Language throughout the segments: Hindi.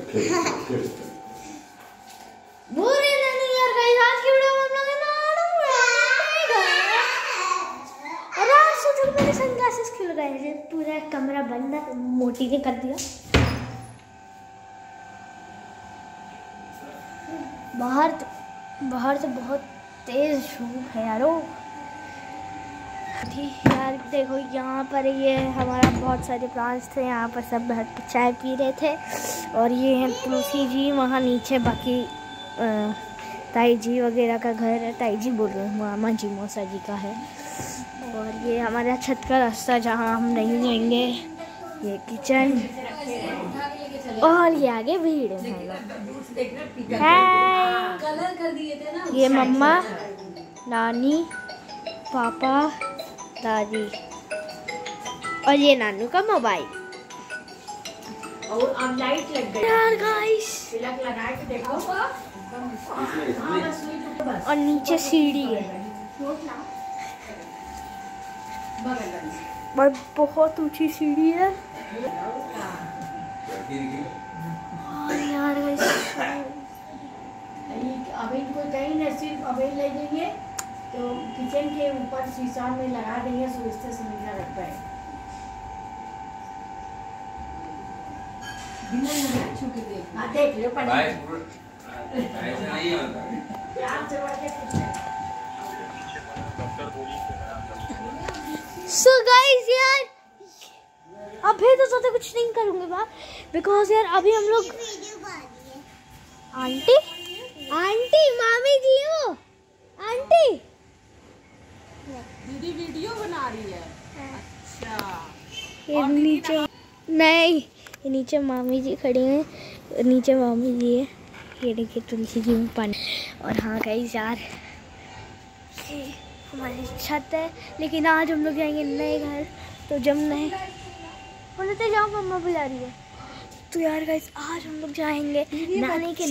बोले नहीं यार गाइस, आज की वीडियो में हम लोग और आज सोचो मेरे सनग्लासेस खुल गए हैं, पूरा कमरा बंद है, मोटी ने कर दिया। बाहर तो बहुत तेज धूप है यारो। यार देखो यहाँ पर ये हमारा बहुत सारे प्लांट्स थे, यहाँ पर सब बैठ के चाय पी रहे थे। और ये है तुलसी जी, वहाँ नीचे बाकी ताई जी वगैरह का घर है। ताई जी बोल रहे हैं, मामा जी मौसा जी का है। और ये हमारा छत का रास्ता जहाँ हम नहीं जाएंगे, ये किचन, और ये आगे भीड़ है। ये मम्मा, नानी, पापा, दादी, और ये नानू का मोबाइल। और अब लाइट लग गई यार गाइस, तिलक लगा के देखो। और नीचे सीढ़ी है और बहुत ऊंची सीढ़ी है। और यार गाइस, अभी इनको कहीं न सिर्फ अभी ले देंगे तो किचन के ऊपर शीशा में लगा देंगे, सोचते समझना रख पाए। हाँ देख लो पहले। सो गाइस यार, अभी तो ज़्यादा कुछ नहीं करूँगी बात, बिकॉज यार अभी हम लोग आंटी मामी जी हो, आंटी दीदी वीडियो बना रही है। अच्छा, ये नीचे नहीं, ये नीचे मामी जी खड़ी हैं, नीचे मामी जी है। ये देखिए तुलसी जी में पानी। और हाँ गाइस यार, ये हमारी छत है, लेकिन आज हम लोग जाएंगे नए घर। तो जब नए बोलते जाओ, मम्मा बुला रही है। तो यार गाइस, आज हम लोग जाएंगे नानी के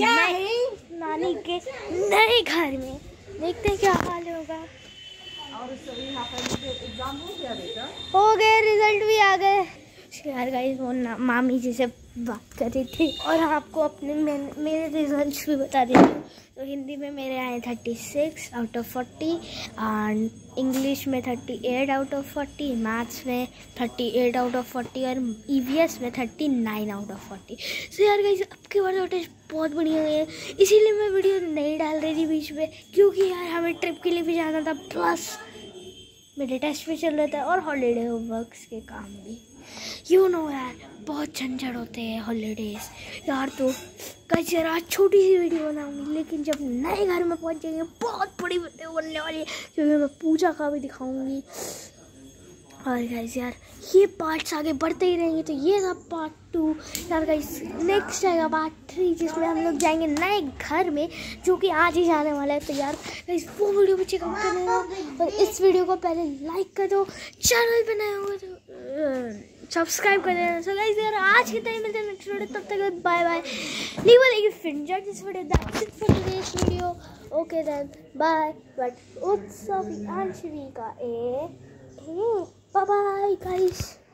नए घर में। देखते हैं क्या हाल होगा। और एग्जाम हो गया बेटा? हो गए, रिजल्ट भी आ गए। यार गाइस, वो मामी जी से बात कर रही थी और आपको अपने मेरे रिजल्ट्स भी बता देती हूँ। तो हिंदी में मेरे आए 36 आउट ऑफ 40, एंड इंग्लिश में 38 आउट ऑफ 40, मैथ्स में 38 आउट ऑफ 40, और EVS में 39 आउट ऑफ 40। सो यार गाइस, अब के बार टेस्ट बहुत बढ़िया हुए हैं, इसीलिए मैं वीडियो नहीं डाल रही थी बीच में, क्योंकि यार हमें ट्रिप के लिए भी जाना था, प्लस मेरे टेस्ट भी चल रहे थे और हॉलीडे होमवर्क्स के काम भी। यू नो यार, बहुत झंझट होते हैं हॉलीडेज यार। तो कल यार आज छोटी सी वीडियो बनाऊंगी, लेकिन जब नए घर में पहुंच जाएंगे बहुत बड़ी वीडियो बनने वाली है, क्योंकि मैं पूजा का भी दिखाऊंगी। और गाइस यार, ये पार्ट्स आगे बढ़ते ही रहेंगे। तो ये था पार्ट 2। यार गाइस, नेक्स्ट आएगा पार्ट 3, जिसमें हम लोग जाएंगे नए घर में, जो कि आज ही जाने वाला है। तो यार गाइस, वो वीडियो भी चेकआउट कर लेना, और इस वीडियो को पहले लाइक कर दो, चैनल पे नए होगा तो सब्सक्राइब कर देना। सो गाइस यार, आज के टाइम मिलते हैं नेक्स्ट वीडियो, तब तक बाय बाय। नहीं बोलेगी enjoy this video, that's it for today's video. Okay then, bye. But Utsav Anshika bye bye guys।